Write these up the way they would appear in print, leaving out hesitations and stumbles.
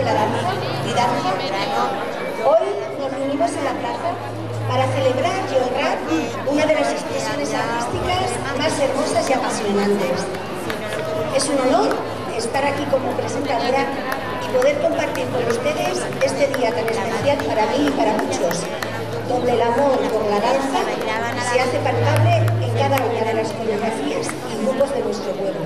la Danza, Didanza. Hoy nos reunimos en la plaza para celebrar y honrar una de las expresiones artísticas más hermosas y apasionantes. Es un honor estar aquí como presentadora y poder compartir con ustedes este día tan especial para mí y para muchos, donde el amor por la danza se hace palpable en cada una de las coreografías y grupos de nuestro pueblo.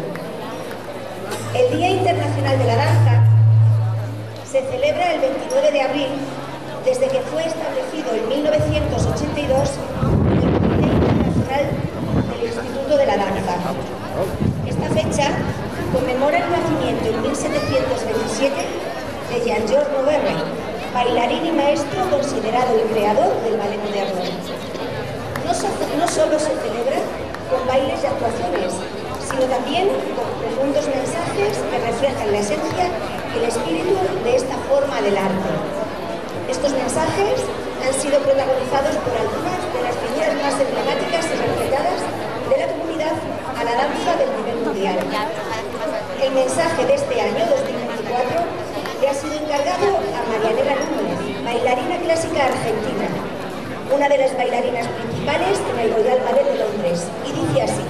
El Día Internacional de la Danza se celebra el 29 de abril, desde que fue establecido en 1982 el Comité Internacional del Instituto de la Danza. Esta fecha conmemora el nacimiento en 1727 de Jean-Georges Noverre, bailarín y maestro considerado el creador del ballet moderno. No solo se celebra con bailes y actuaciones, sino también con profundos mensajes que reflejan la esencia y el espíritu de esta forma del arte. Estos mensajes han sido protagonizados por algunas de las figuras más emblemáticas y respetadas de la comunidad a la danza del nivel mundial. El mensaje de este año, 2024, le ha sido encargado a Marianela Núñez, bailarina clásica argentina, una de las bailarinas principales en el Royal Ballet de Londres, y dice así: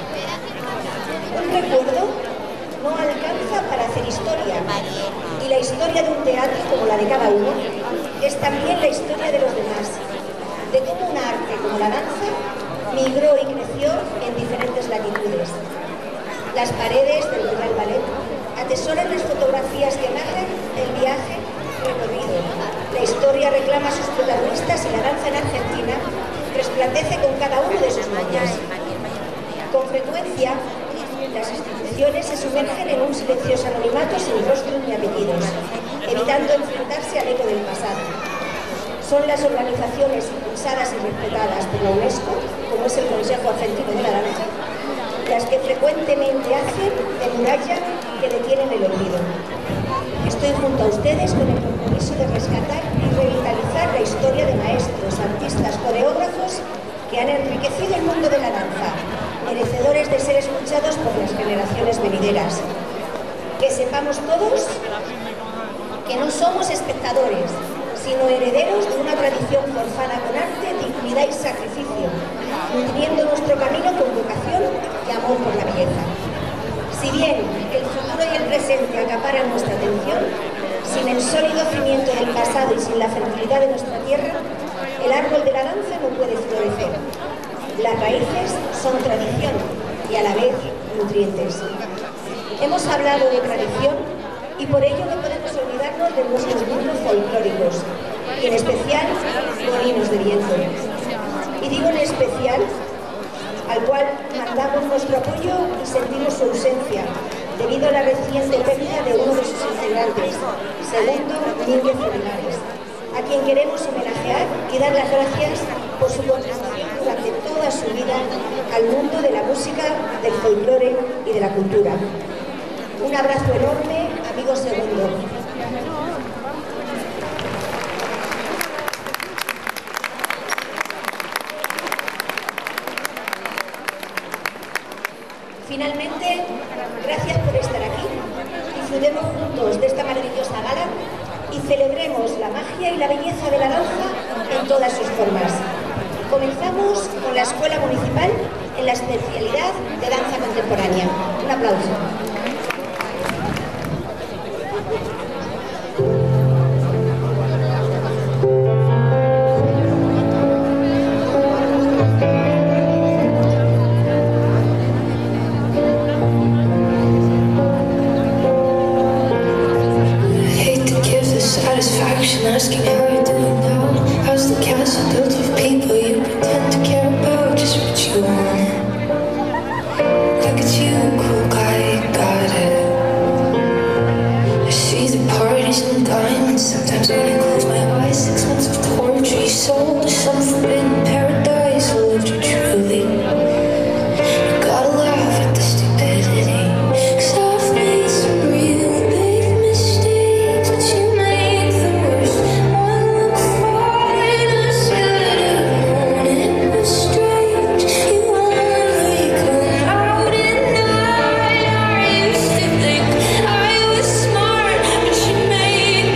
un recuerdo no alcanza para hacer historia, y la historia de un teatro como la de cada uno es también la historia de los demás, de cómo un arte como la danza migró y creció en diferentes latitudes. Las paredes del Royal Ballet atesoran las fotografías que narran el viaje recorrido. La historia reclama a sus protagonistas y la danza en Argentina resplandece con cada uno de sus nombres. Con frecuencia, las instituciones se sumergen en un silencioso anonimato sin rostros ni apellidos, evitando enfrentarse al eco del pasado. Son las organizaciones impulsadas y respetadas por la UNESCO, como es el Consejo Argentino de la Danza, las que frecuentemente hacen de muralla que detienen el olvido. Estoy junto a ustedes con el compromiso de rescatar y revitalizar la historia de maestros, artistas, coreógrafos que han enriquecido el mundo de la danza, merecedores de ser escuchados por las generaciones venideras. Que sepamos todos que no somos espectadores, sino herederos de una tradición forjada con arte, dignidad y sacrificio, nutriendo nuestro camino con vocación y amor por la belleza. Si bien el futuro y el presente acaparan nuestra atención, sin el sólido cimiento del pasado y sin la fertilidad de nuestra tierra, el árbol de la danza no puede florecer. Las raíces son tradición y a la vez nutrientes. Hemos hablado de tradición y por ello no podemos olvidarnos de nuestros grupos folclóricos y en especial Molinos de Viento. Y digo en especial, al cual mandamos nuestro apoyo y sentimos su ausencia debido a la reciente pérdida de uno de sus integrantes, Segundo Mínguez Olivares, a quien queremos homenajear y dar las gracias por su contribución durante toda su vida al mundo de la música, del folclore y de la cultura. Un abrazo enorme, amigo Segundo. Finalmente, gracias por estar aquí. Disfrutemos juntos de esta maravillosa gala y celebremos la magia y la belleza de la danza en todas sus formas. Comenzamos con la Escuela Municipal en la especialidad de danza contemporánea. Un aplauso. Asking how you're doing now. How's the castle built of people you pretend to care about? Just what you want. Look at you, cool guy, got it. I see the parties and diamonds. Sometimes when I close my eyes, 6 months of torture sold to some forbidden paradise. I lived you truly. You gotta laugh at the stupidity. 'Cause I've made some real big mistakes, but you make the worst. Smart, but you made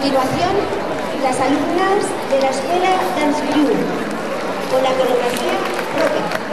continuación, las alumnas de la escuela Dance Crew, con la coreografía propia.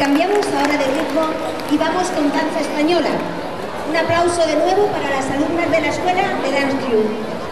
Cambiamos ahora de ritmo y vamos con danza española. Un aplauso de nuevo para las alumnas de la escuela de Dance Crew.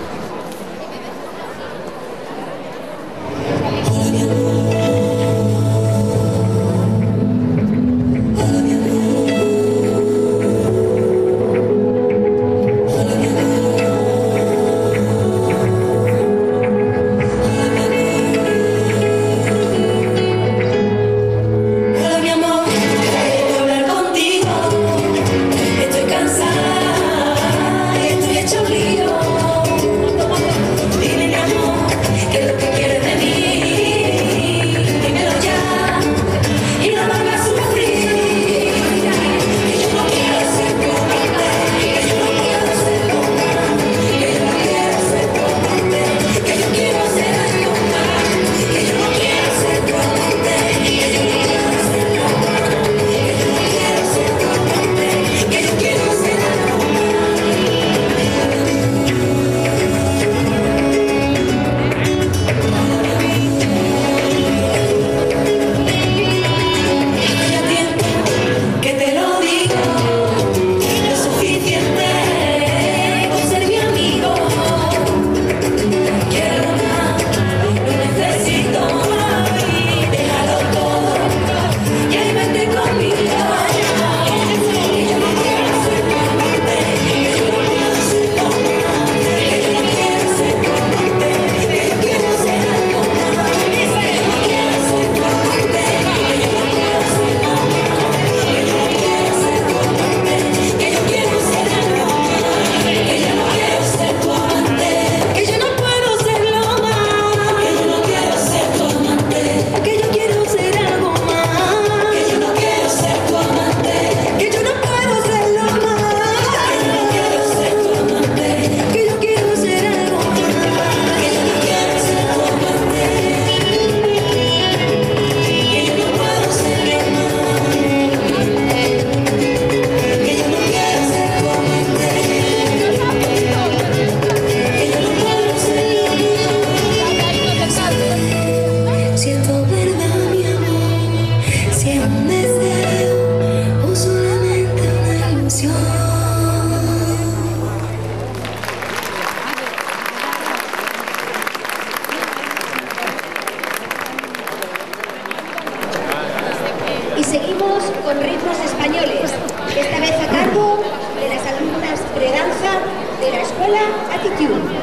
Y seguimos con ritmos españoles, esta vez a cargo de las alumnas de danza de la escuela Attitude.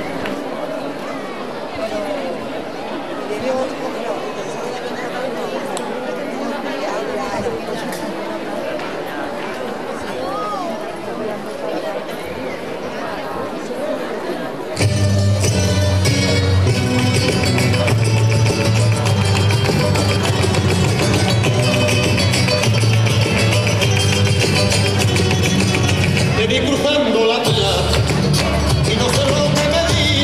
Cruzando la playa y no sé lo que me di.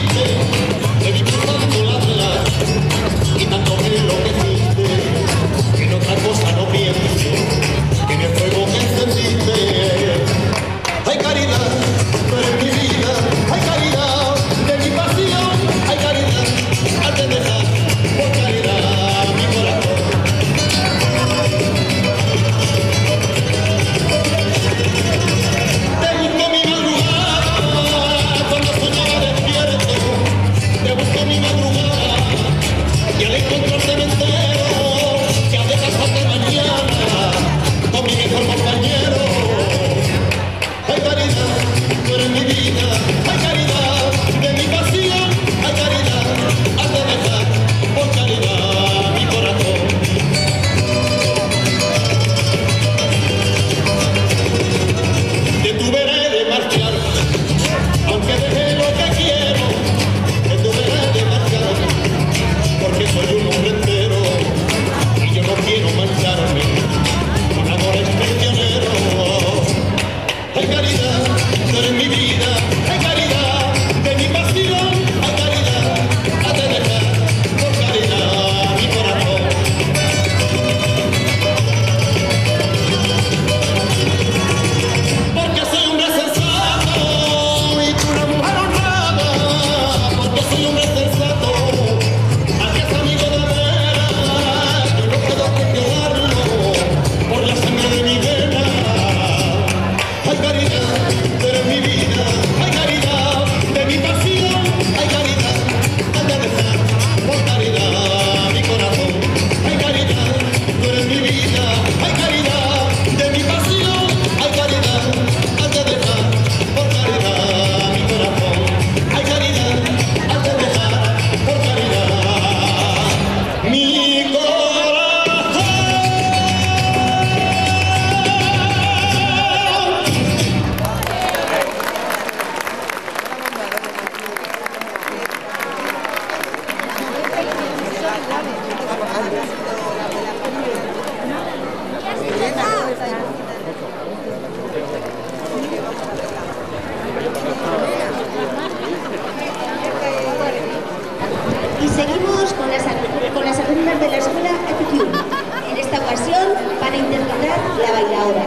Y seguimos con las alumnas de la escuela FQ. En esta ocasión van a interpretar La Bailaora.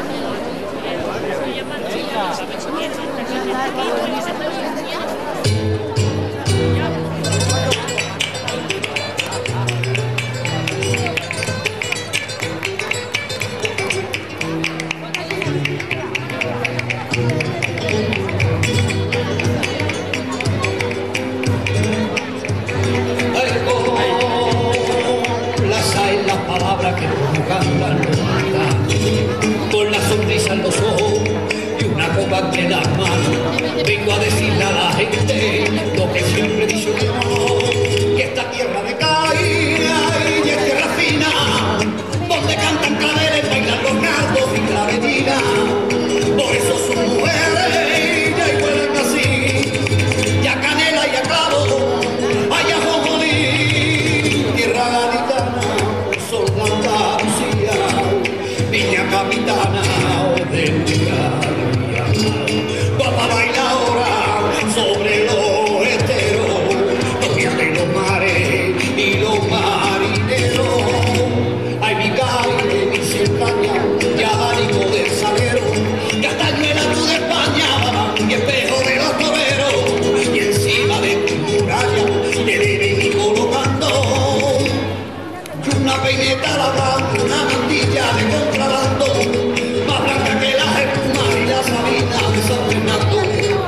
Que cantan los matan, con la sonrisa en los ojos y una copa entre las manos. Vengo a decirle a la gente lo que siempre he dicho yo, que esta tierra de caída y es tierra fina, donde cantan claveles, bailan los nardos y clavetinas. Por eso son mujeres y huelen así, y a canela y a clavo, hay ajonjolí, tierra gaditana. Andalucía, niña capitana de Nicaragua, guapa bailadora sobre los esteros, los días de los mares y los marineros. Ay, mi calle, mi entrañas, y abanico del salero, castañuela tú de España, y espejo de los toreros, y encima de tu muralla te deben ir colocando una peineta labrando, una mantilla de contrabando, más blanca que las espumas y la sabina de San Fernando.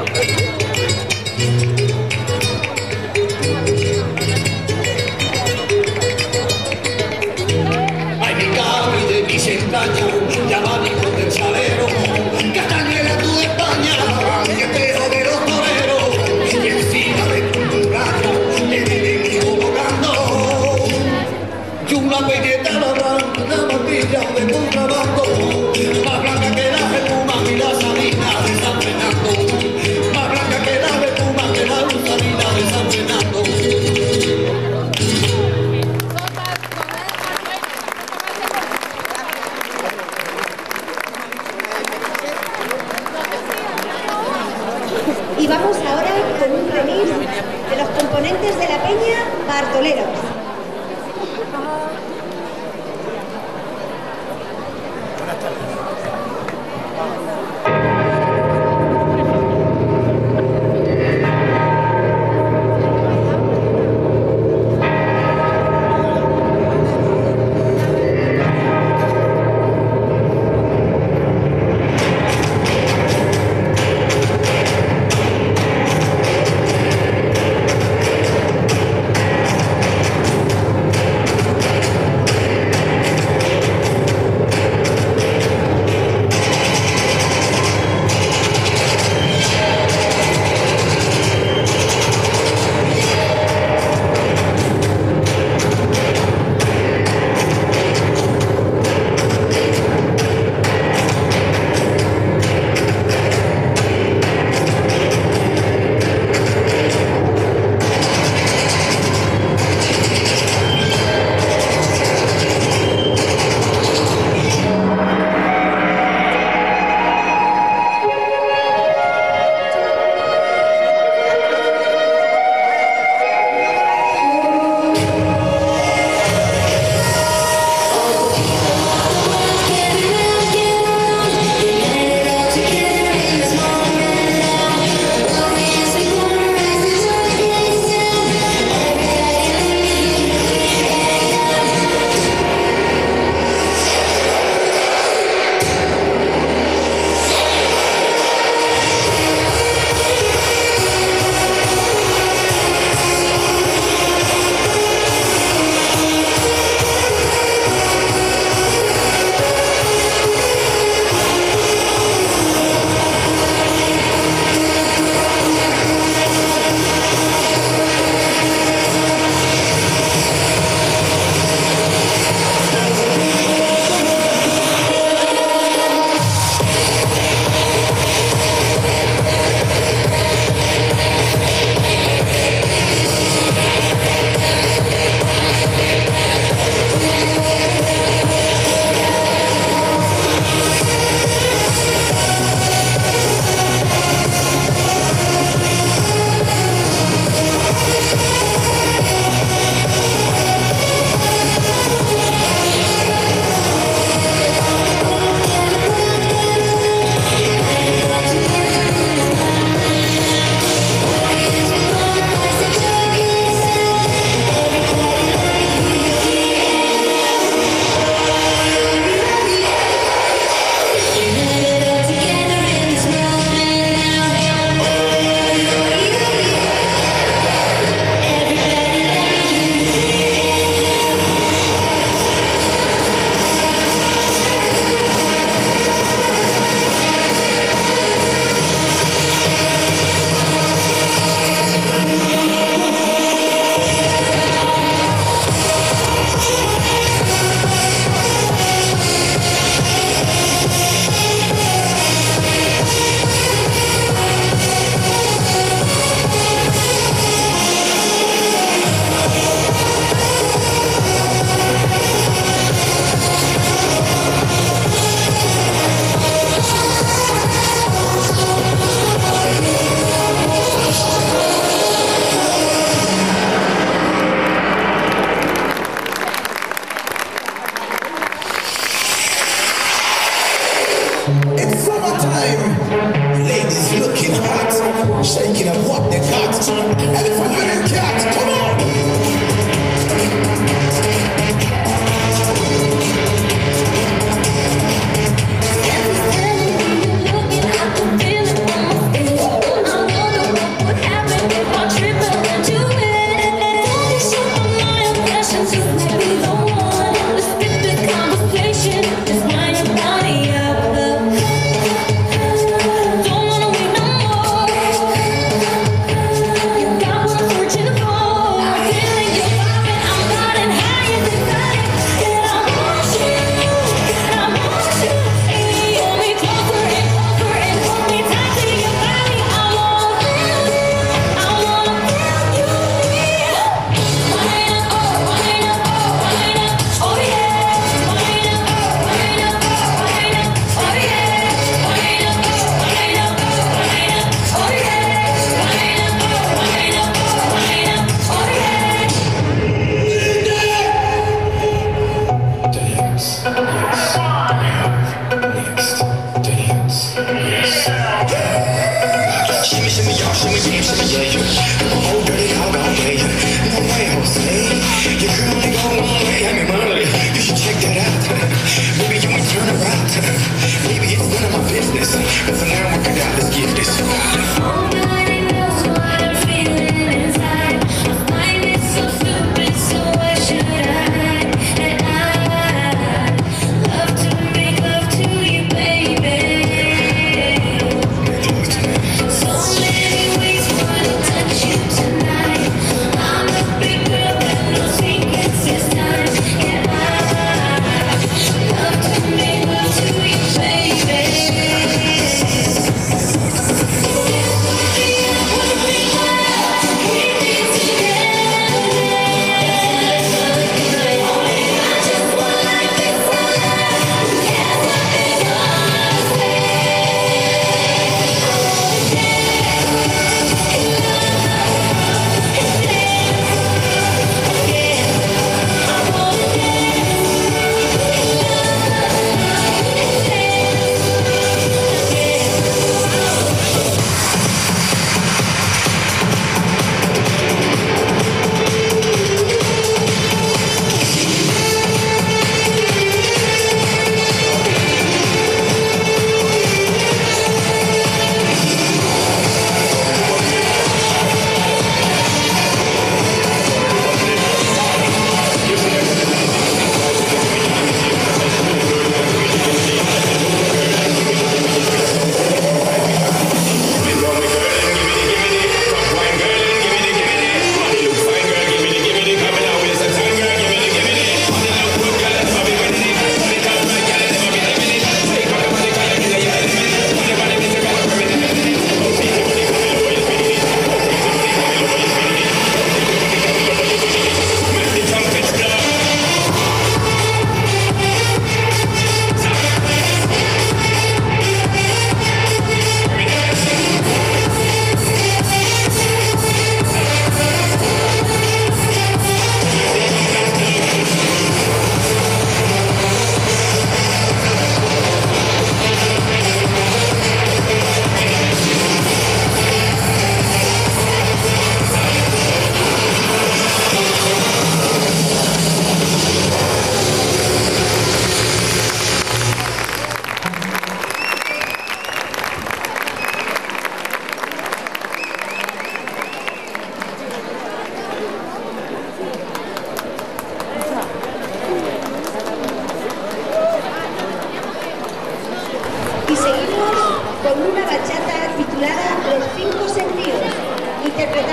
Ay, mi cable de mis entrañas, y abanico del salero, castañuela tú de España, y espejo de los toreros, y encima de tu muralla te deben ir colocando una peineta labrando, una mantilla de contrabando, más blanca que las espumas y la salina de San Fernando, más blanca que las espumas que la salina de San Fernando. Y vamos ahora con un remix de los componentes de la peña Bartoleros.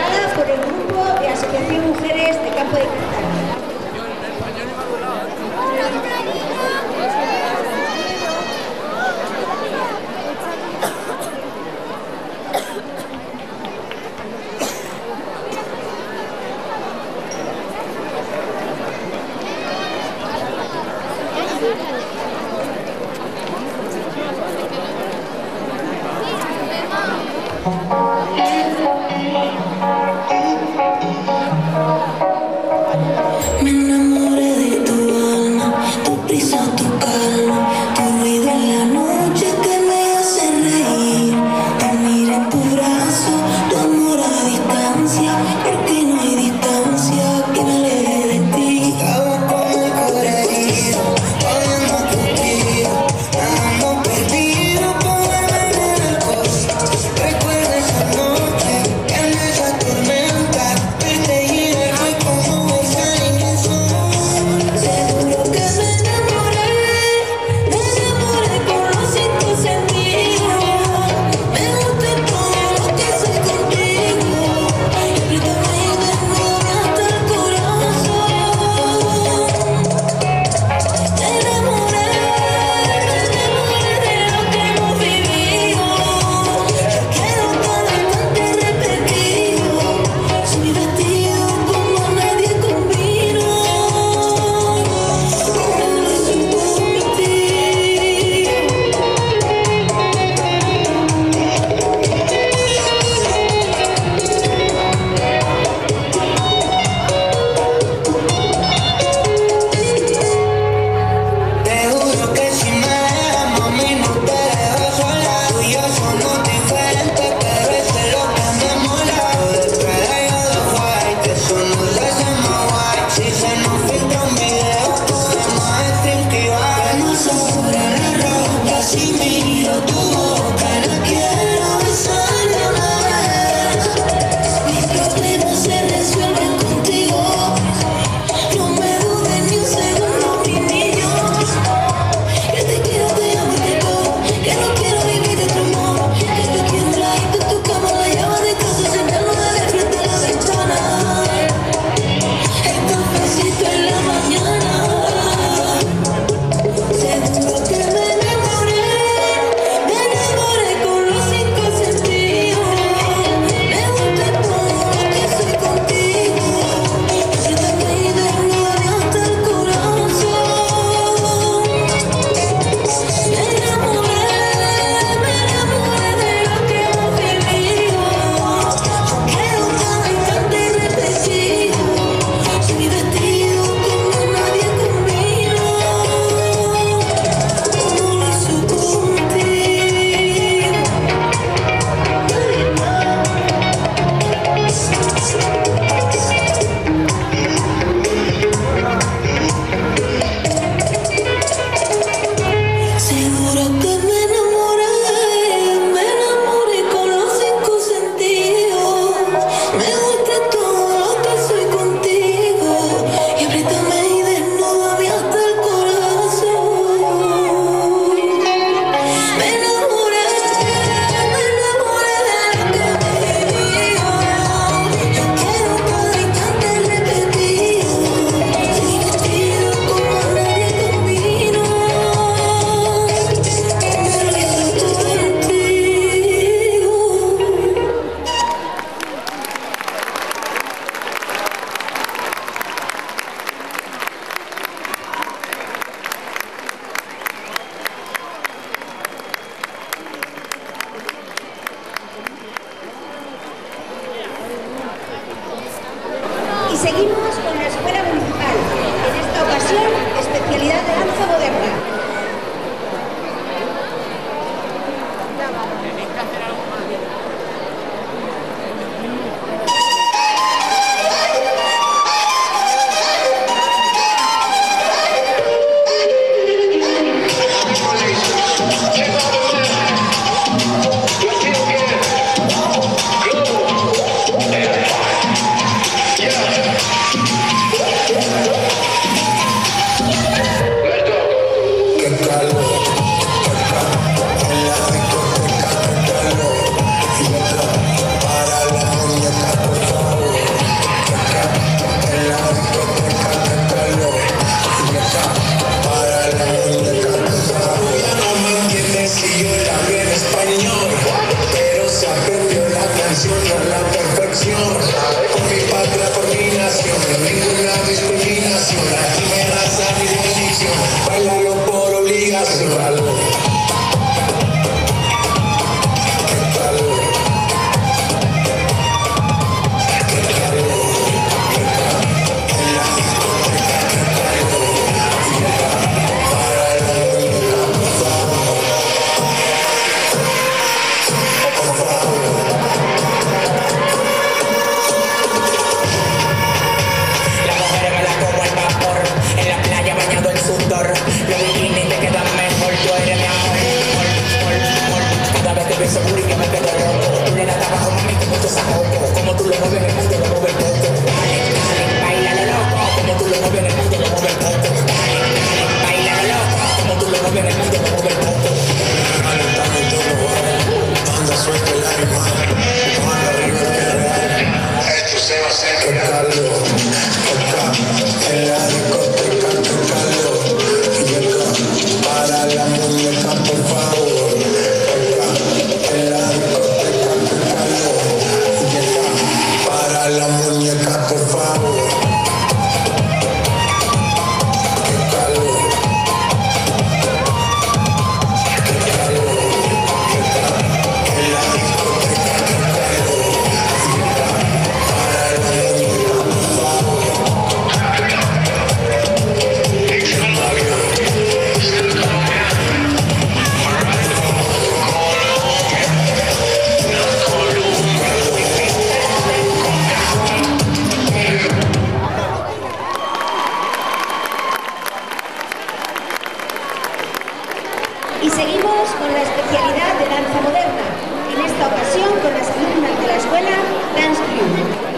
elaborada por el grupo de Asociación Mujeres de Campo de Cartagena. Me enamoré de tu alma, tu prisa, tu calma, tu ruido en la noche que me hace reír. Dormir en tu brazo, tu amor a distancia, porque no hay distancia que me aleje de ti. Estaba con el corazón herido, volviendo a contigo, nadando perdido, ponerme en el coche. Recuerda esa noche, en esa tormenta, verte y verme como seguro que me enamoré con los 5 sentidos. Me gusta todo lo que soy contigo. Apriétame y desnúdame hasta el corazón. Me enamoré de lo que hemos vivido. Yo quiero cada instante repetido. Soy mi vestido como nadie combino. Te juro que si me dejas, mami, no te dejo sola. Tú y yo somos diferentes, pero eso es lo que me mola. Después de yo de fight, eso nos hace más guay. Si se nos filtra un video, podemos decir que iba. Que no sobra la ropa, si miro tu boca, no quiero besarme una vez. Mis problemas se resuelven contigo. No me dudes ni un segundo, mi niño. Que te quiero, te amo y te todo. Que no quiero vivir de tu amor. Que te quiero un ladito en tu cama, la llave de casa, sentarnos de frente a la ventana. El cafecito en la mañana. Seguro que me enamoré con los 5 sentidos. Me gusta todo lo que soy contigo. Apriétame y desnúdame hasta el corazón. Me enamoré de lo que hemos vivido. Quiero cada instante repetido. Soy mi vestido como nadie combino. Como lo hizo contigo. Seguro que me enamoré con los 5 sentidos. Me gusta todo lo que soy contigo. Y apriétame y desnúdame hasta el corazón. Me enamoré de lo que hemos vivido. Yo quiero cada instante repetido. Soy mi vestido como nadie combino. Como lo hizo contigo. Y seguimos con la Escuela Municipal, en esta ocasión especialidad de danza moderna. Let's go. qué calor, acá en la discoteca, qué calor, llega para la muñeca, por favor, acá en la discoteca, qué calor, llega para la muñeca, por favor, qué calor, qué calor, llega en la discoteca, qué calor, llega para la muñeca, por favor. Y seguimos con la especialidad de danza moderna, en esta ocasión con las alumnas de la escuela Dance Crew.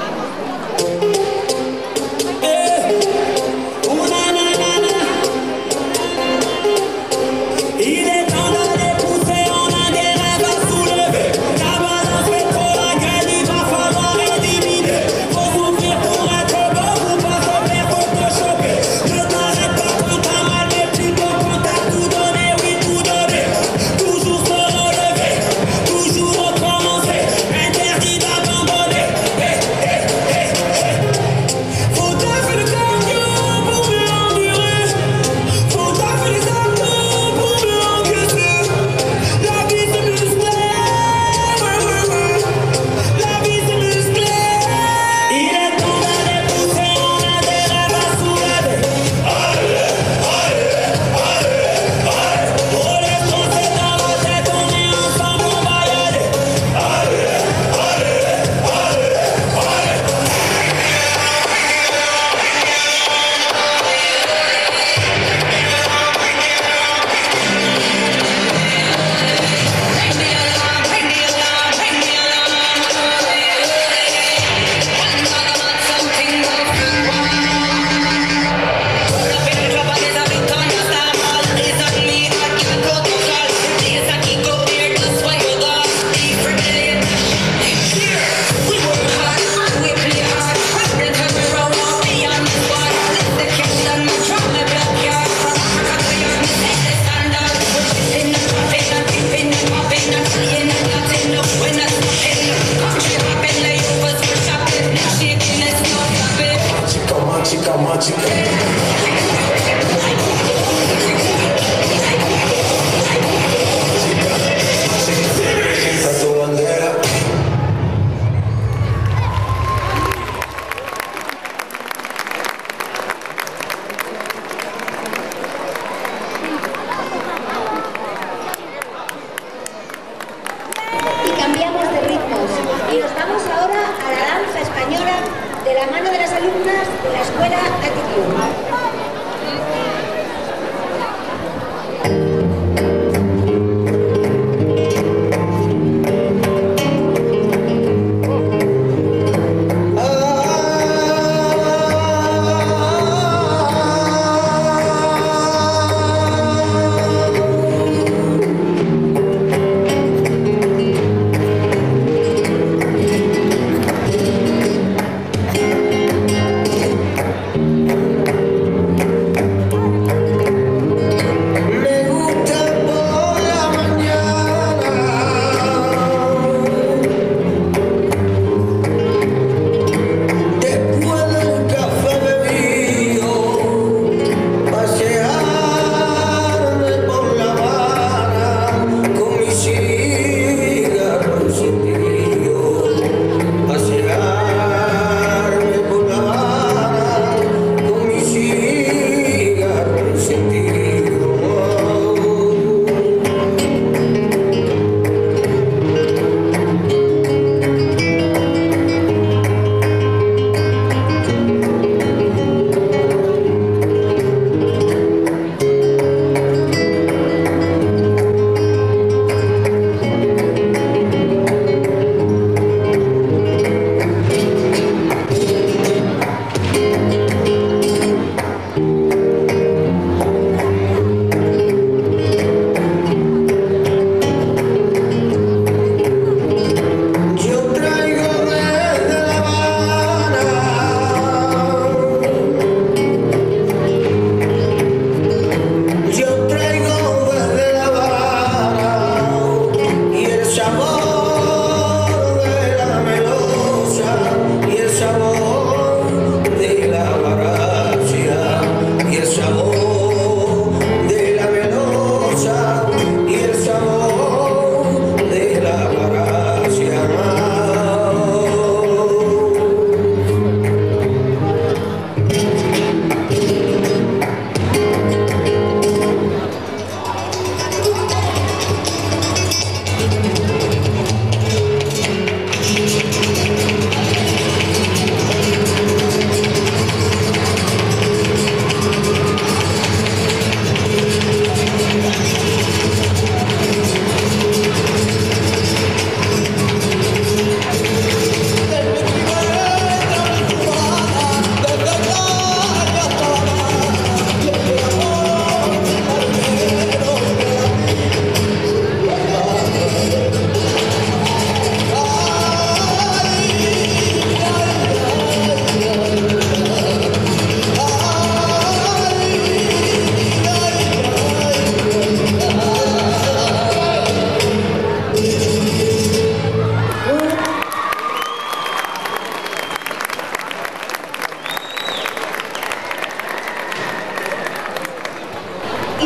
Cambiamos de ritmos y nos vamos ahora a la danza española de la mano de las alumnas de la escuela Attitude.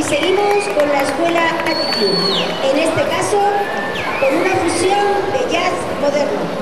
seguimos con la escuela Attitude, en este caso con una fusión de jazz moderno.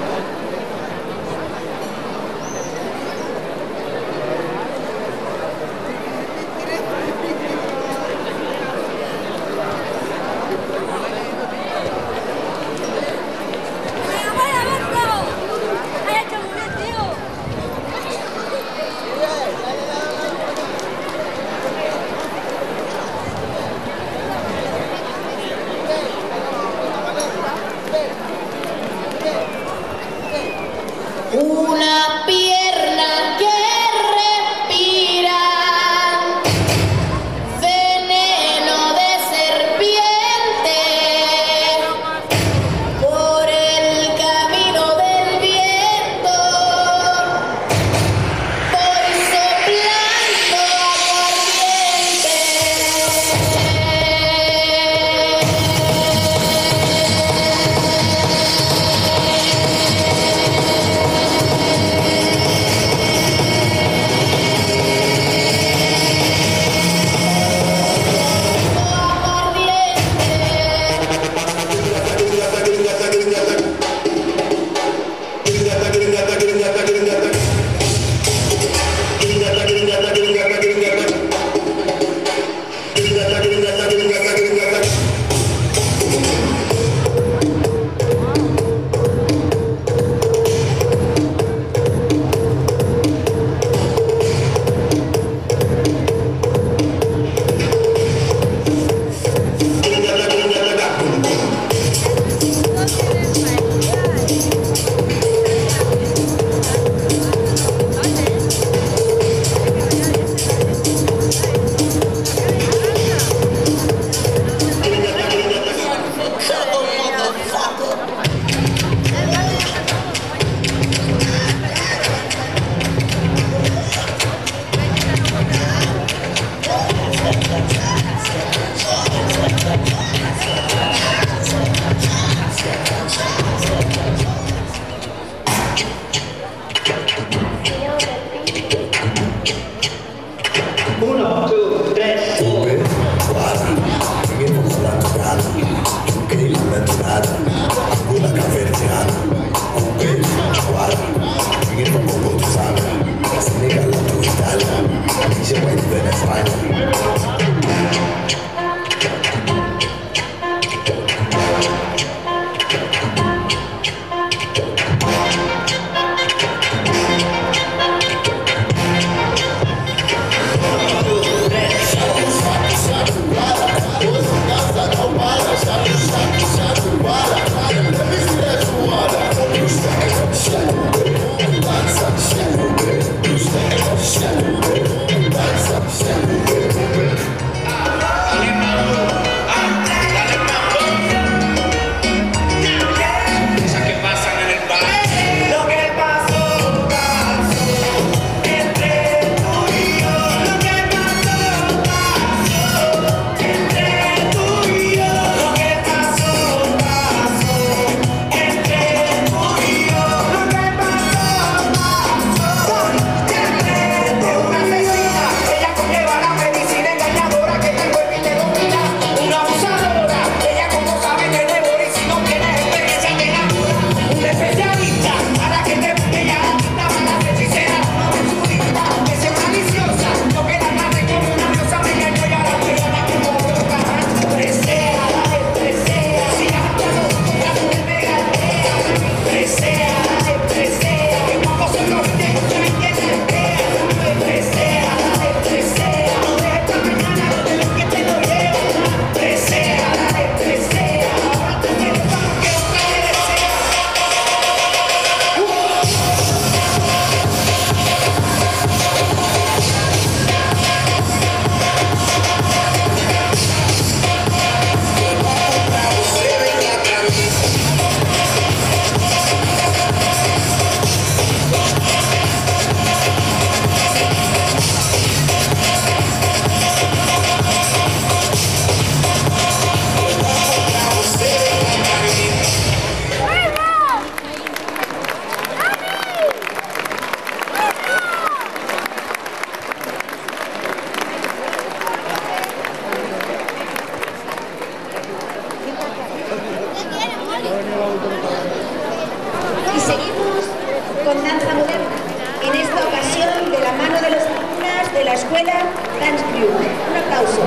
escuela Dance Crew. Un aplauso.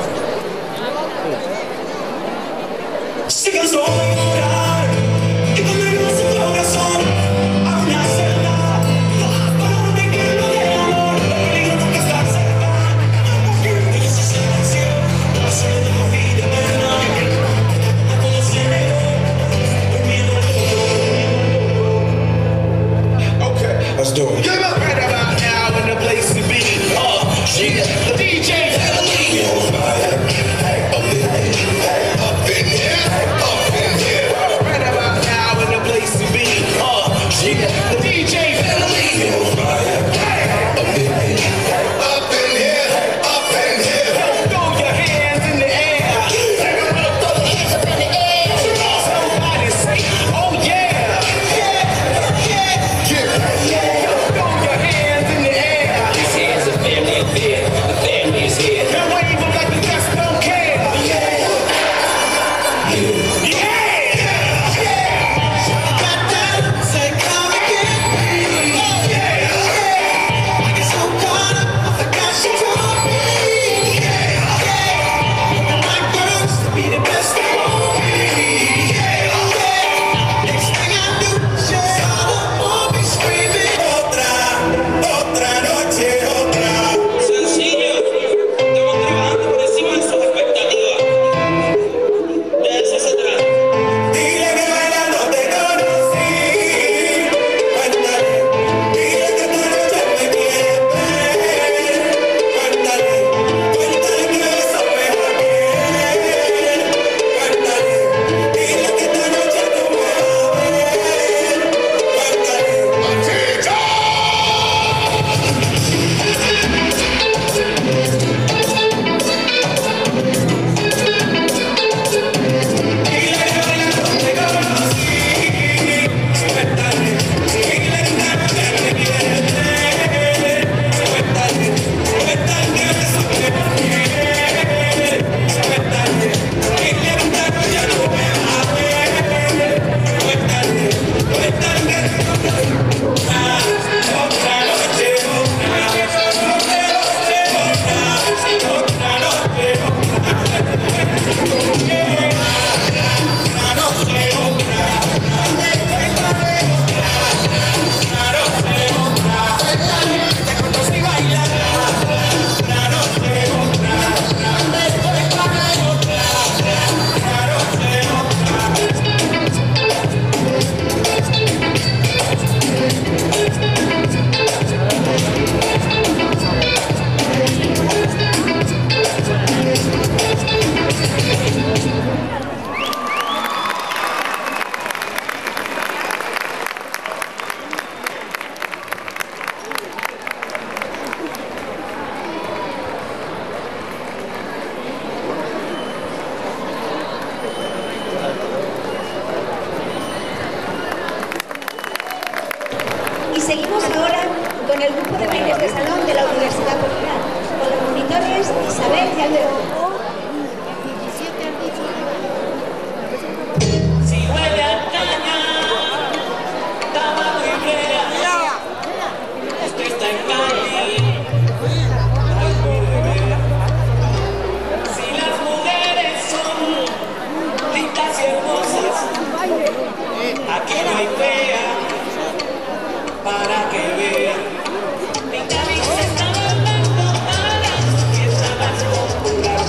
Se cansó de llorar y condenó su corazón a una celda. Para un pequeño de amor, peligro nunca estar cerca. Ella se silenció, se dejó vida pena. A todo se negó, durmiendo el dolor. Okay, let's do it. Give up right about now in the place to be. She's the DJ Family. Up in here. Right about now in the place to be. She got the DJ Family. Up in here. Throw your hands in the air. Throw your hands up in the air. Somebody say, oh yeah. Throw your hands in the air. This here's a family affair. The family is here. Now wave them like the just don't care. Y seguimos ahora con el grupo de bailes de salón de la Universidad Popular, con los monitores Isabel y Alberto. Si huele a caña, tabaco y brea, usted está en Cali. Si las mujeres son lindas y hermosas, aquí no hay fea para que vean. Mi camisa está bailando para su fiesta más popular.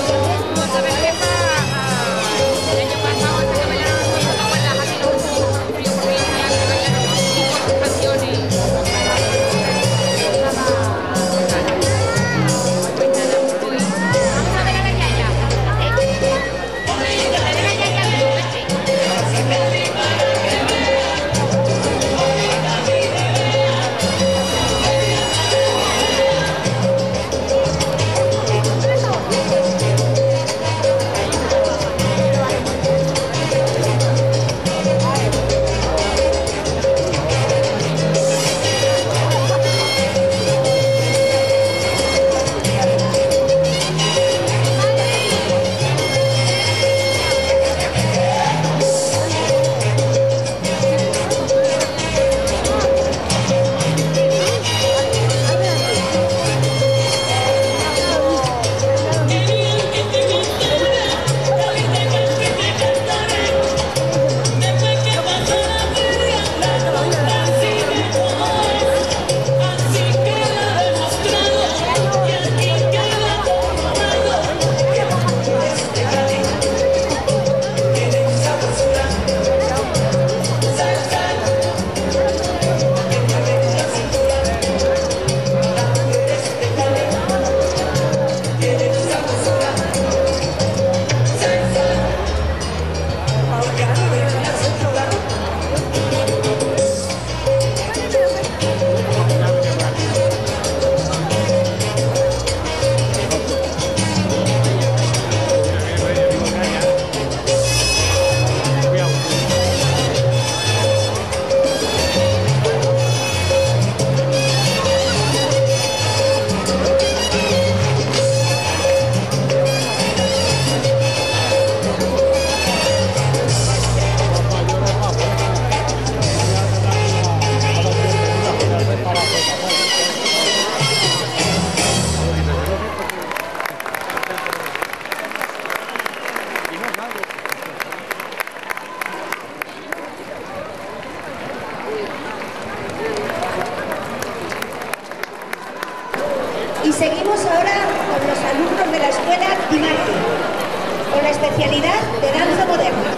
Y seguimos ahora con los alumnos de la escuela Di Marti, con la especialidad de danza moderna.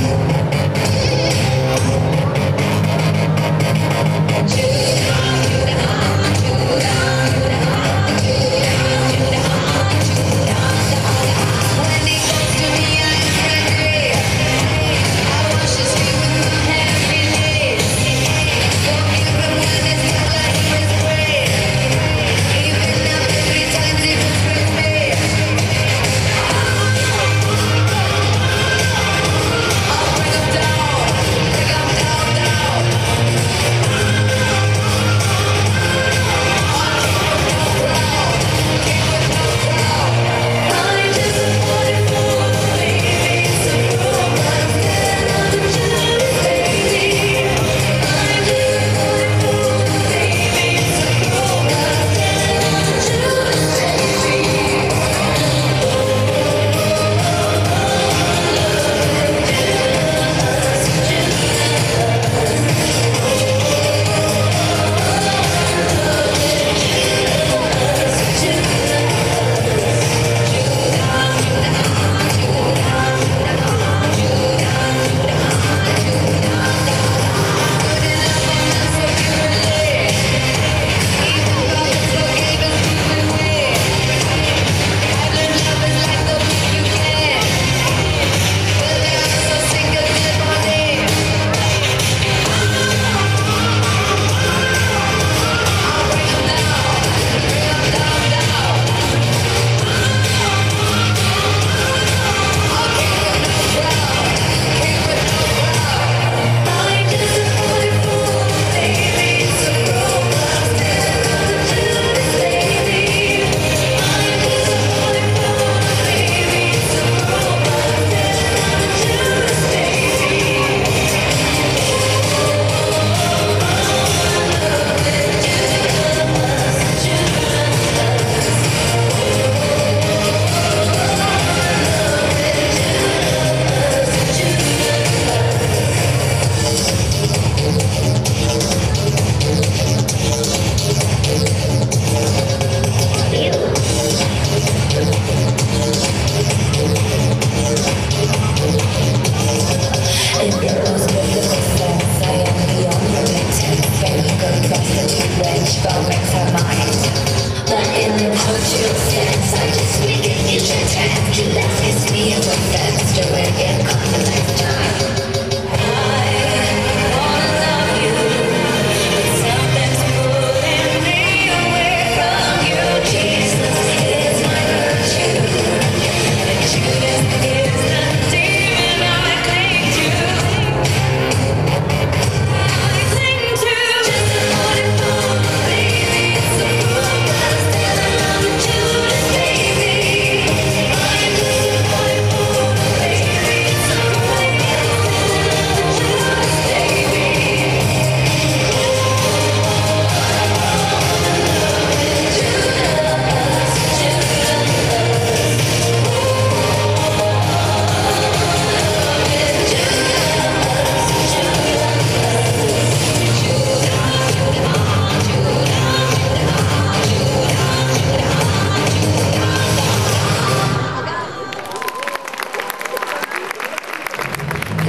Judas,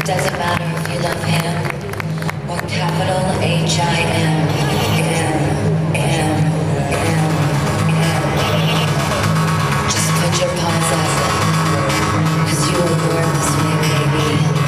Doesn't matter if you love him or capital H-I-M. Just put your paws up, 'cause you were born this way, baby.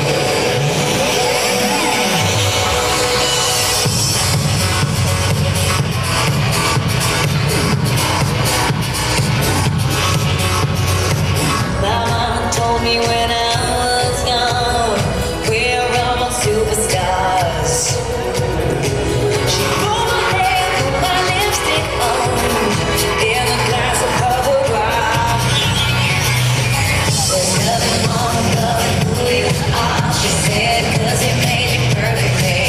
Mama told me when I was young, we're all superstars. She pulled my hair, put my lipstick on, in a glass of covered wine. There's nothing wrong with loving who you are, she said, 'cause it made you perfectly.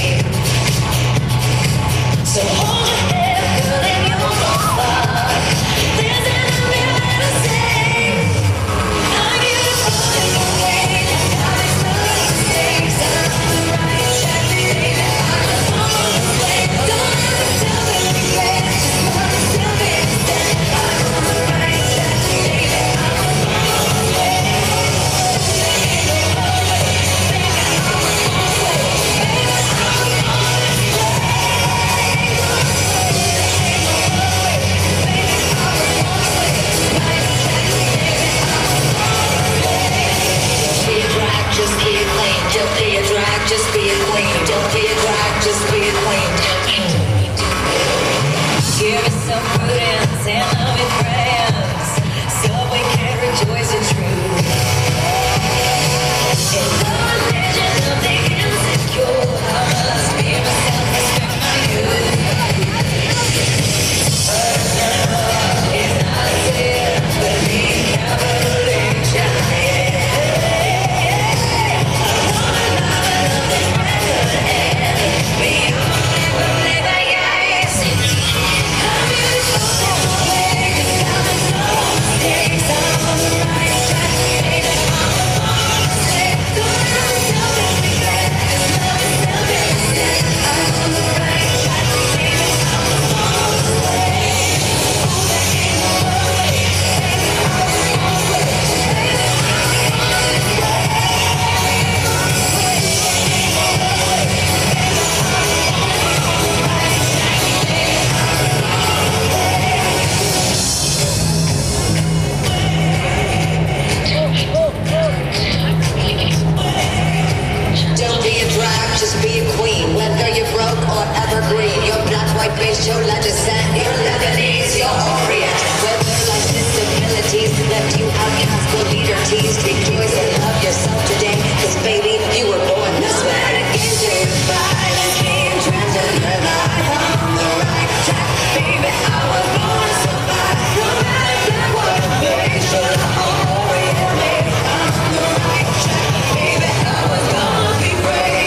So hold your head, girl, and you'll go far. There's nothing left to say. I'm beautiful in my way, I make no mistakes. I'm on the right track, baby, I'm on the way. Don't ever tell me regret, just wanna still be stand. I'm on the right track, baby, I'm on the way. Be a drag, just be a queen. Don't be a drag, just be a queen. Don't be a drag, just be a queen. Give us some prudence and love your friends, so we can rejoice in truth. In the legend of the insecure, I must be myself, respect my youth. It's not a sin, but me, capital H-I-M. Don't be a drag, just be a queen. Whether you're broke or evergreen, your black, white, beige, chola descent, your Lebanese, your Orient. Whether life's disabilities left you outcast, go leader teased, rejoice and love yourself today, 'cause baby, you were born this way. No matter games you fight, let's be trying to live life on the right track, baby. I was born to survive. No matter black, white, beige, chola or Orient, baby, I'm on the right track, baby. I was gonna be brave.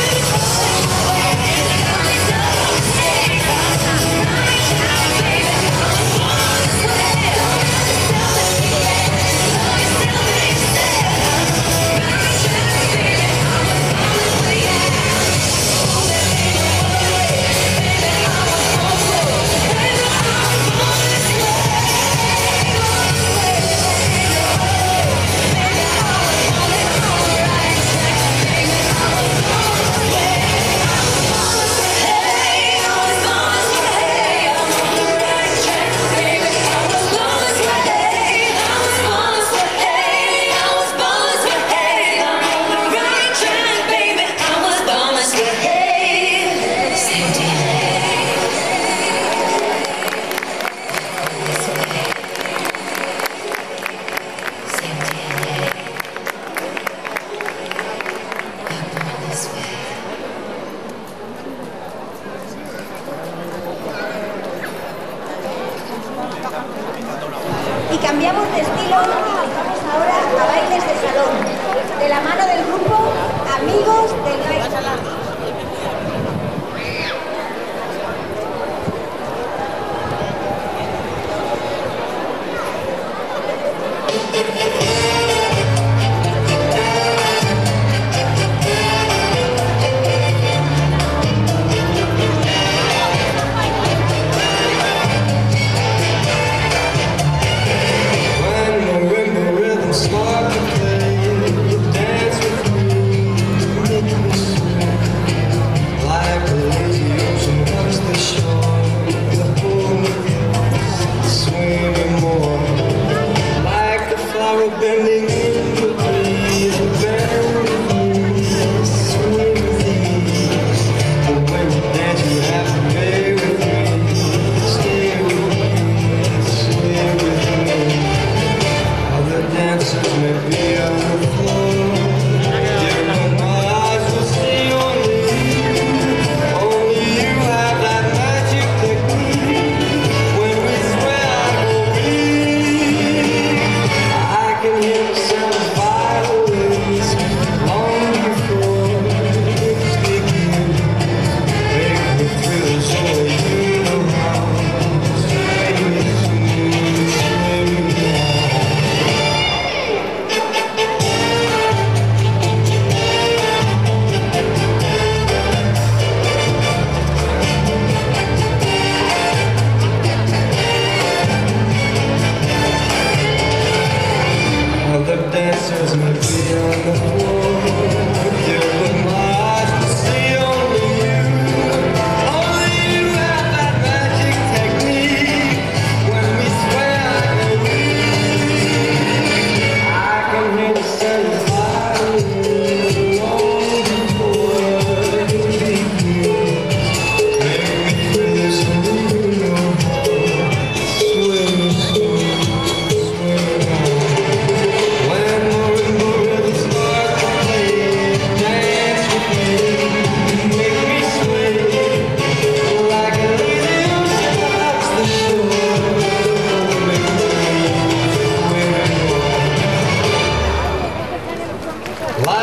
Y cambiamos de estilo y pasamos ahora a bailes de salón, de la mano del grupo Amigos del Baile. When marimba rhythms start to play, you dance with me.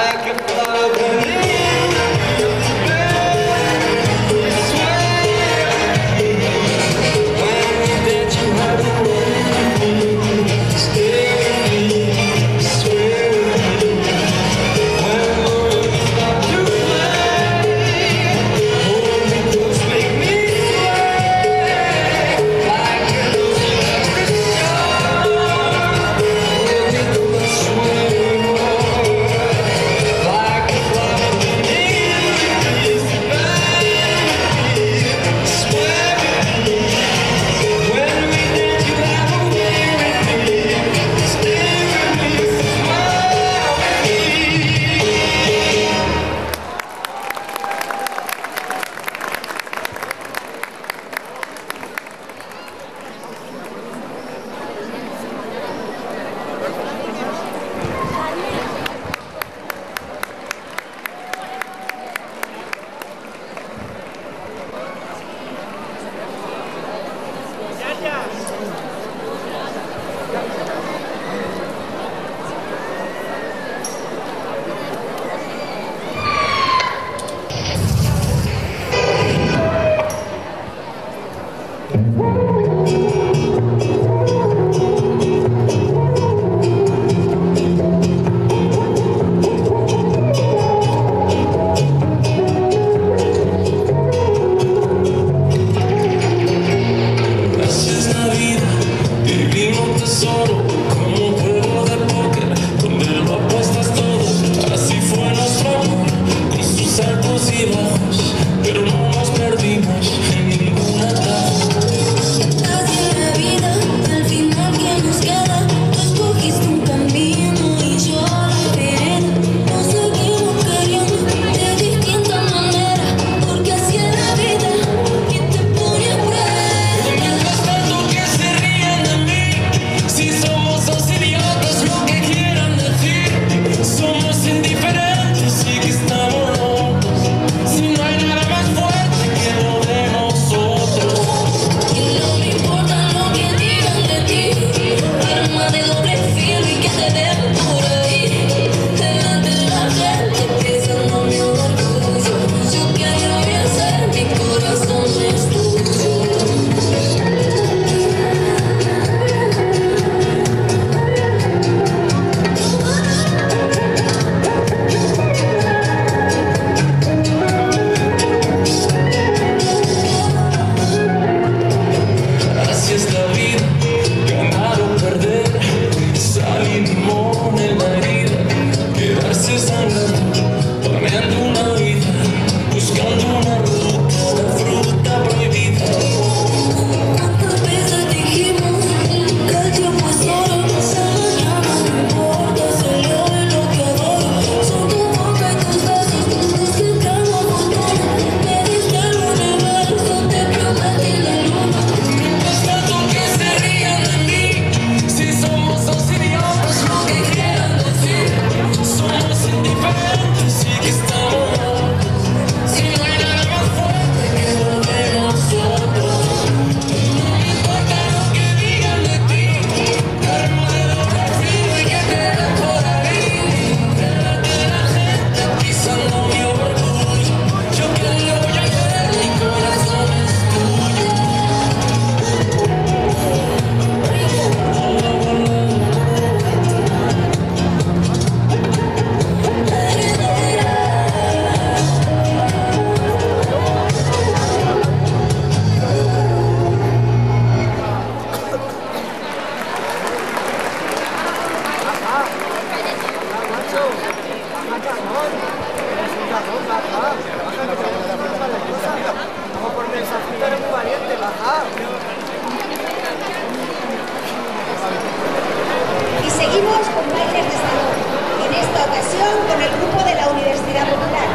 Y seguimos con bailes de salón, en esta ocasión con el grupo de la Universidad Popular.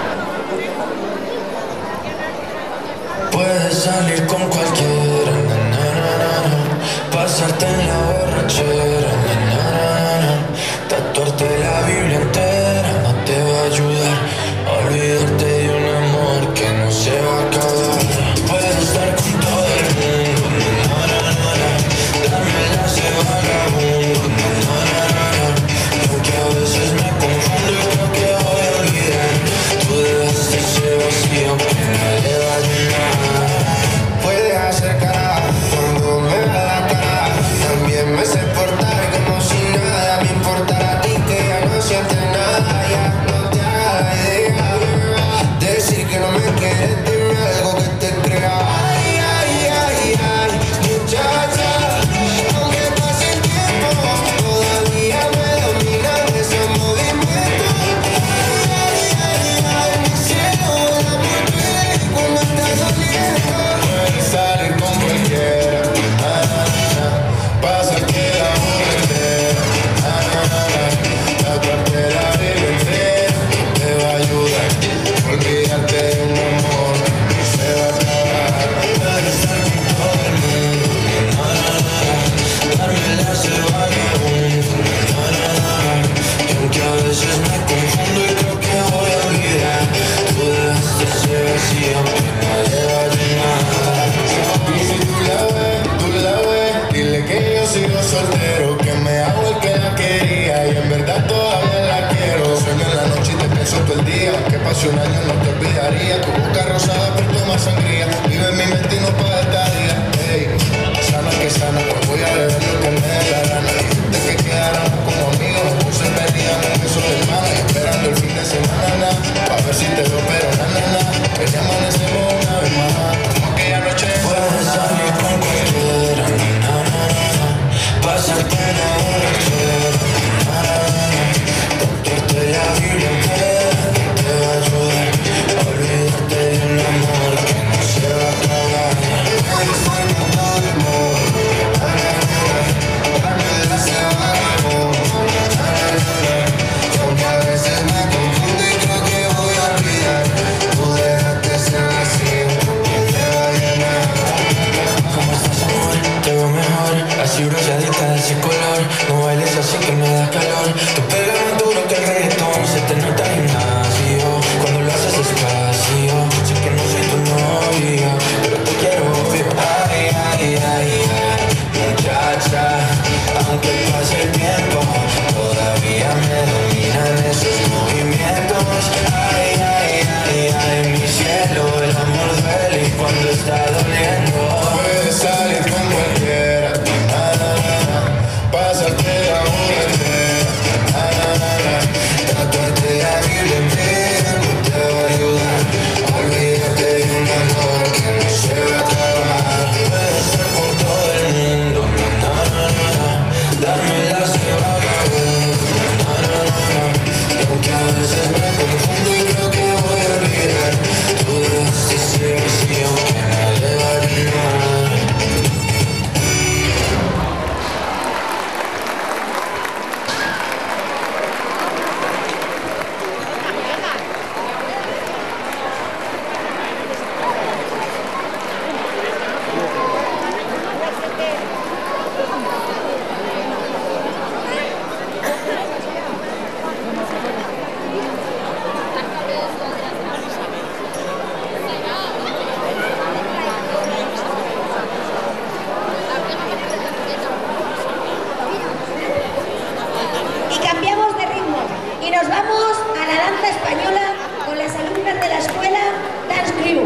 Puedes salir con cualquiera, pasarte en la borrachera, tatuarte la Biblia entera no te va a ayudar a olvidarte de un amor que no se va a acabar. Puedes estar con todo el mundo, dármela ese vagabundo, porque a veces me confundo y creo que voy hace un año no te olvidaría. Tu boca rosada por tomar sangría. Vive en mi mente y no para esta día. Ey, sana que sana, pues voy a beber lo que me dé la gana. Dijiste que quedáramos como amigos, pues se perdían en besos de hermana. Y esperando el fin de semana, pa' ver si te veo, pero na. Que ya amanecemos una vez más, como aquella noche. Puedes salir con cualquiera, pásate la hora entera, tatuarte la Biblia entera te va a ayudar a olvidarte de un amor que no se va a acabar. Eres el mundo del amor, darme de ese amor, y aunque a veces me confundo y creo que voy a olvidar, tú dejaste ser vacío y te va a llenar. ¿Cómo estás, amor? Te veo mejor, así bronceadita de ese color. No bailes así que me das calor. Tú pegas más duro que el reggaetón, se te nota gimnasio cuando lo haces despacio. Sé que no soy tu novio, pero te quiero obvio. Ay, ay, ay, ay, muchacha, aunque pase el tiempo, todavía me dominan esos movimientos. Ay, ay, ay, ay, mi cielo, el amor duele y cuando está doliendo. Puedes salir con cualquiera, pásate la hora entera, tatuarte la Biblia entera no te va a ayudar. Olvídate de un amor que no se va a acabar. Puedes estar con todo el mundo, darme las que va a caber, y aunque a veces me confundo y creo que voy a olvidar, tú dejaste ese vacío que nadie va a llenar. Y cambiamos de ritmo y nos vamos a la danza española con las alumnas de la escuela Dance Crew.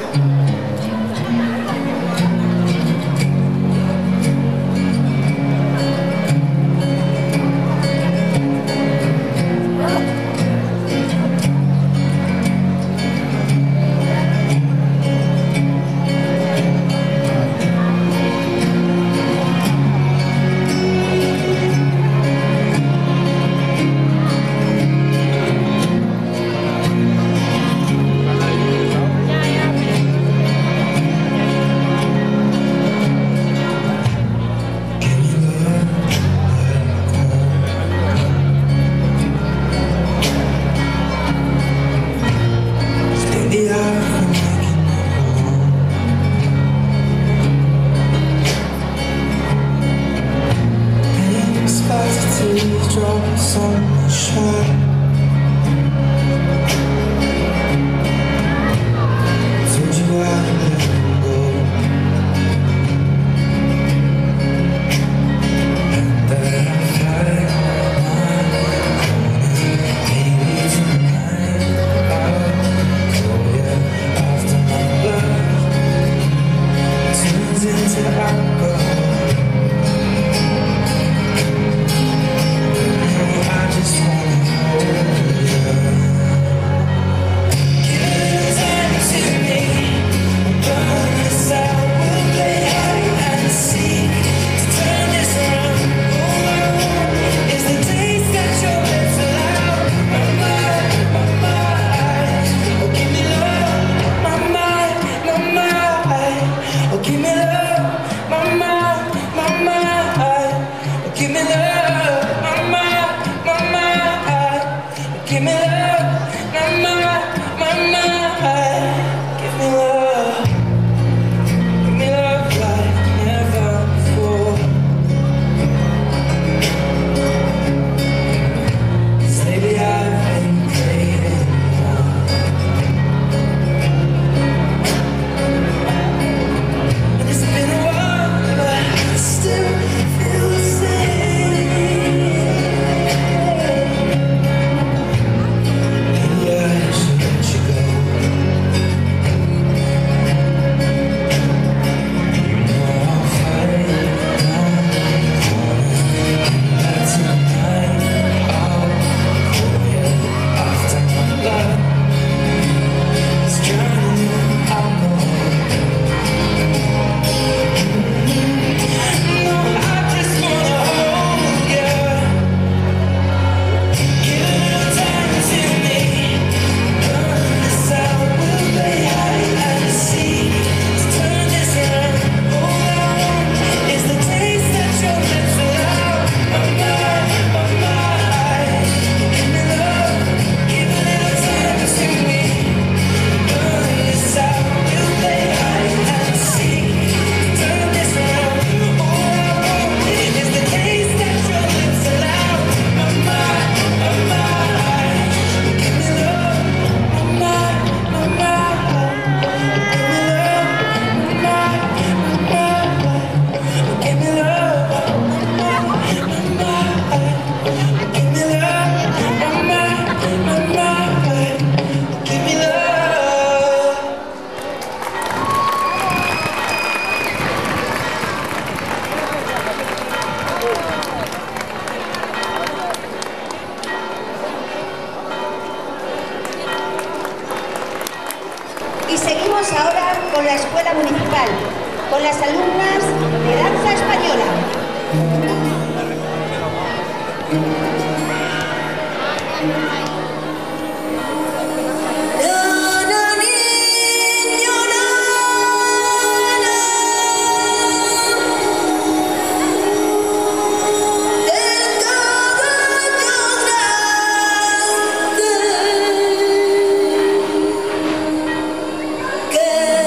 Y seguimos ahora con la Escuela Municipal, con las alumnas de danza española.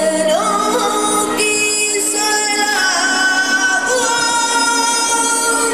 Que no quiso el agua.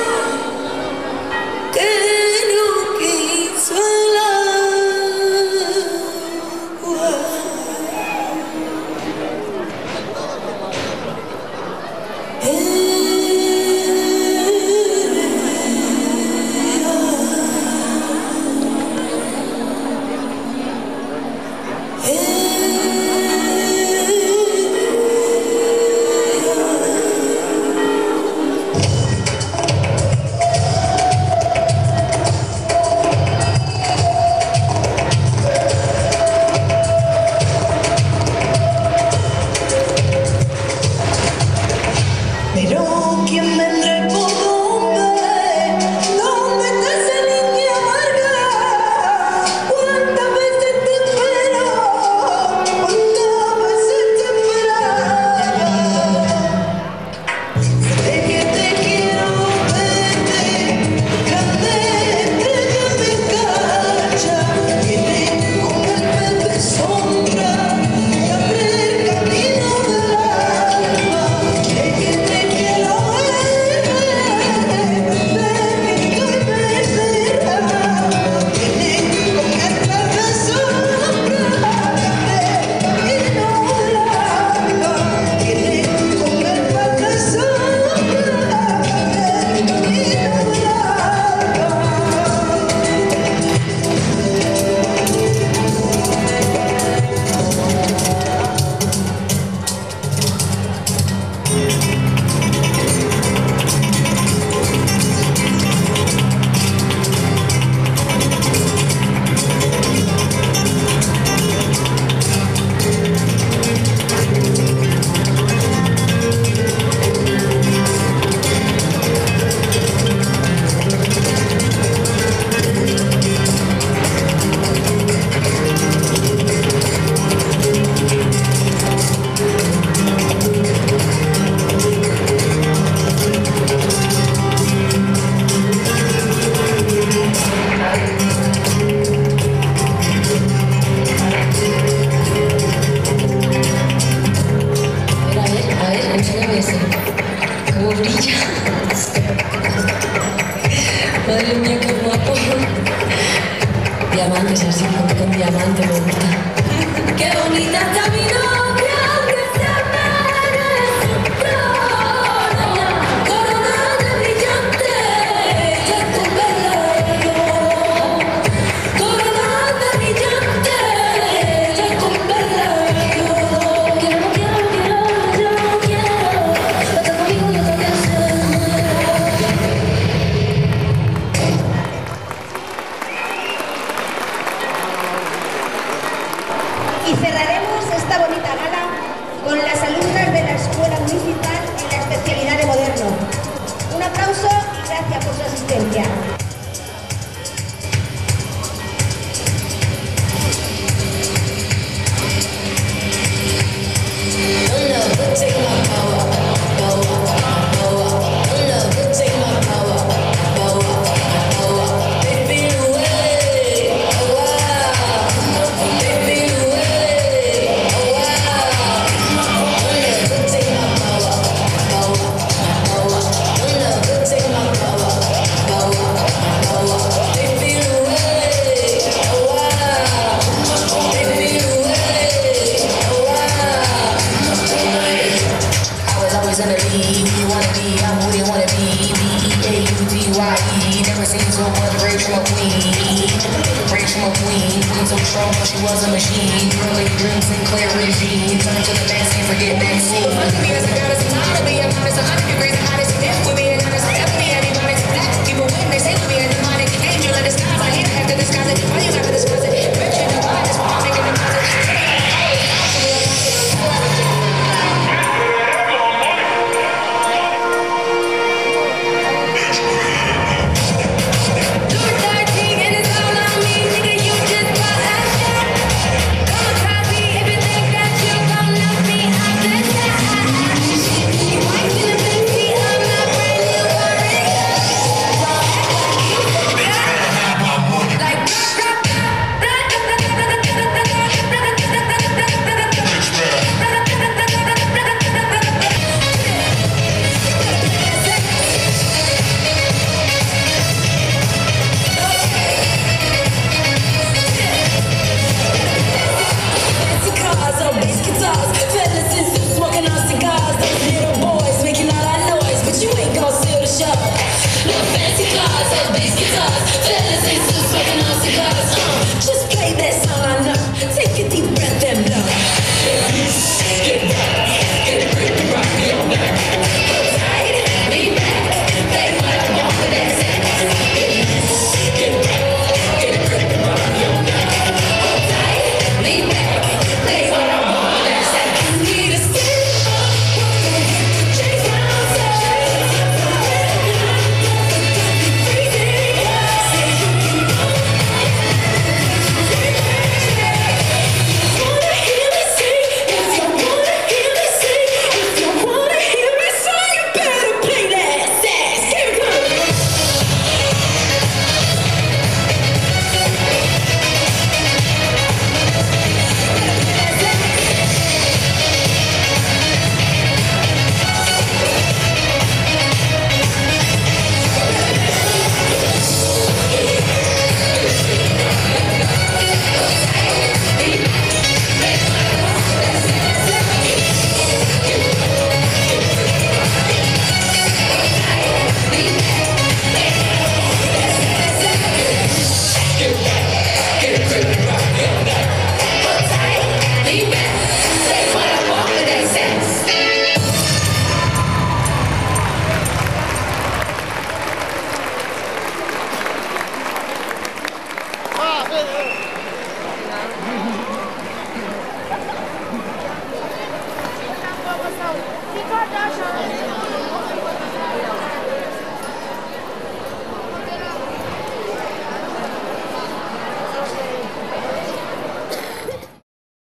Kim Kardashian.